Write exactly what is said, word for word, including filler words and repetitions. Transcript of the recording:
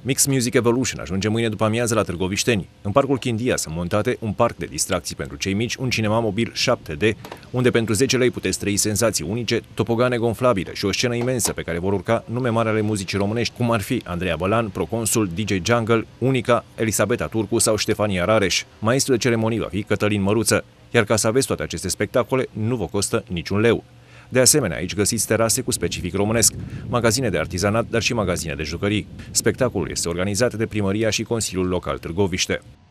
Mix Music Evolution ajunge mâine după amiază la Târgovișteni. În Parcul Chindia sunt montate un parc de distracții pentru cei mici, un cinema mobil șapte D, unde pentru zece lei puteți trăi senzații unice, topogane gonflabile și o scenă imensă pe care vor urca nume mari ale muzicii românești, cum ar fi Andreea Bălan, Proconsul, D J Jungle, Unica, Elisabeta Turcu sau Ștefania Rareș. Maestrul de ceremonii va fi Cătălin Măruță, iar ca să aveți toate aceste spectacole, nu vă costă niciun leu. De asemenea, aici găsiți terase cu specific românesc, magazine de artizanat, dar și magazine de jucării. Spectacolul este organizat de Primăria și Consiliul Local Târgoviște.